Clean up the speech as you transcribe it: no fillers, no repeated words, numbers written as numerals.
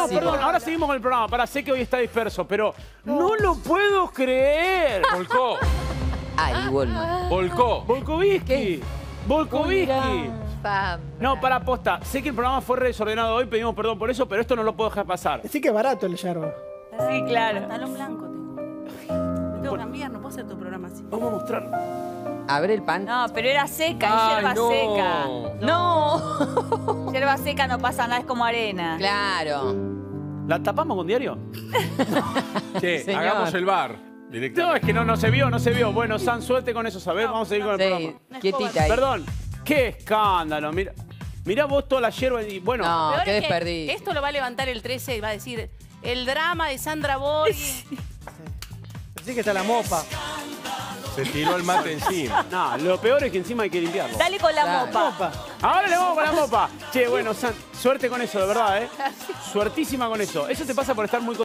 No, perdón, ahora seguimos con el programa. Pará, sé que hoy está disperso, pero no lo puedo creer. Volcó. Ay, Volman. Volcó. Volkovitsky. Volkovitsky. No, para posta. Sé que el programa fue re desordenado hoy, pedimos perdón por eso, pero esto no lo puedo dejar pasar. Sí que es barato el yerba. Sí, claro. Pantalón blanco tengo. Me tengo que cambiar, no puedo hacer tu programa así. Vamos a mostrar. Abre el pan. No, pero era seca, es yerba no. seca. No. Yerba seca no pasa nada, es como arena. Claro. ¿La tapamos con diario? Che, Señor. hagamos el bar. No, Directamente. es que no se vio, no se vio. Bueno, San, suerte con eso, ¿sabés? Vamos a seguir con el Sí, programa. quietita ahí. Perdón, qué escándalo. Mirá vos toda la hierba y bueno. No, Peor qué es que desperdicio. esto lo va a levantar el 13 y va a decir el drama de Sandra Borghi. Así que está la mopa. Se tiró el mate encima. No, lo peor es que encima hay que limpiarlo. Dale con la Claro. mopa. Mopa. Ahora le vamos con la mopa. Che, bueno, San, suerte con eso, de verdad, ¿eh? Suertísima con eso. Eso te pasa por estar muy